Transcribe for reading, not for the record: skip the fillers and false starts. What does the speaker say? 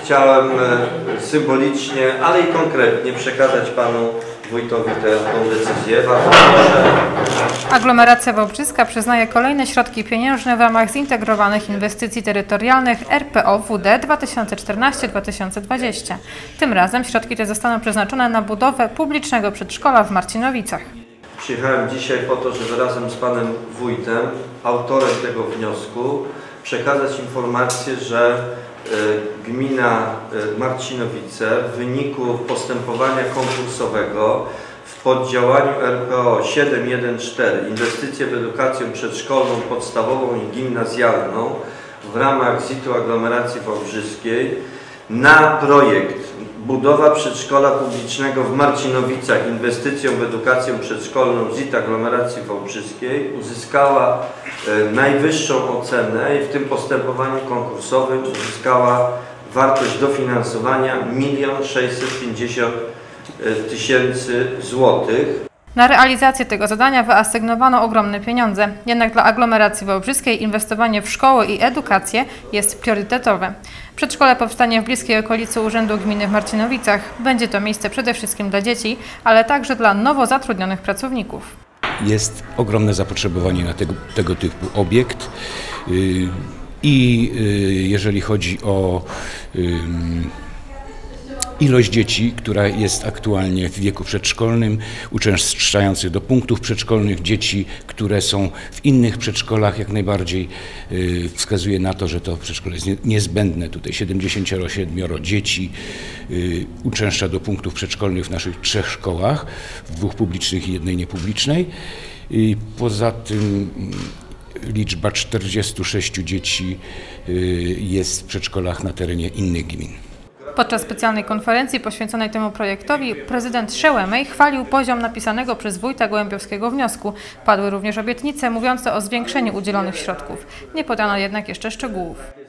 chciałem symbolicznie, ale i konkretnie przekazać panu wójtowi tę decyzję. Aglomeracja wałbrzyska przyznaje kolejne środki pieniężne w ramach zintegrowanych inwestycji terytorialnych RPO-WD 2014-2020. Tym razem środki te zostaną przeznaczone na budowę publicznego przedszkola w Marcinowicach. Przyjechałem dzisiaj po to, żeby razem z panem wójtem, autorem tego wniosku, przekazać informację, że gmina Marcinowice w wyniku postępowania konkursowego w poddziałaniu RPO 714 inwestycje w edukację przedszkolną, podstawową i gimnazjalną w ramach ZIT-u aglomeracji wałbrzyskiej na projekt budowa przedszkola publicznego w Marcinowicach inwestycją w edukację przedszkolną ZIT aglomeracji wałbrzyskiej uzyskała najwyższą ocenę i w tym postępowaniu konkursowym uzyskała wartość dofinansowania 1 650 000 złotych. Na realizację tego zadania wyasygnowano ogromne pieniądze, jednak dla aglomeracji wałbrzyskiej inwestowanie w szkoły i edukację jest priorytetowe. Przedszkole powstanie w bliskiej okolicy Urzędu Gminy w Marcinowicach. Będzie to miejsce przede wszystkim dla dzieci, ale także dla nowo zatrudnionych pracowników. Jest ogromne zapotrzebowanie na tego typu obiekt i jeżeli chodzi o ilość dzieci, która jest aktualnie w wieku przedszkolnym, uczęszczających do punktów przedszkolnych, dzieci, które są w innych przedszkolach, jak najbardziej wskazuje na to, że to przedszkole jest niezbędne. Tutaj 77 dzieci uczęszcza do punktów przedszkolnych w naszych 3 szkołach, w 2 publicznych i 1 niepublicznej. I poza tym liczba 46 dzieci jest w przedszkolach na terenie innych gmin. Podczas specjalnej konferencji poświęconej temu projektowi prezydent Szełemej chwalił poziom napisanego przez wójta gołębiowskiego wniosku. Padły również obietnice mówiące o zwiększeniu udzielonych środków. Nie podano jednak jeszcze szczegółów.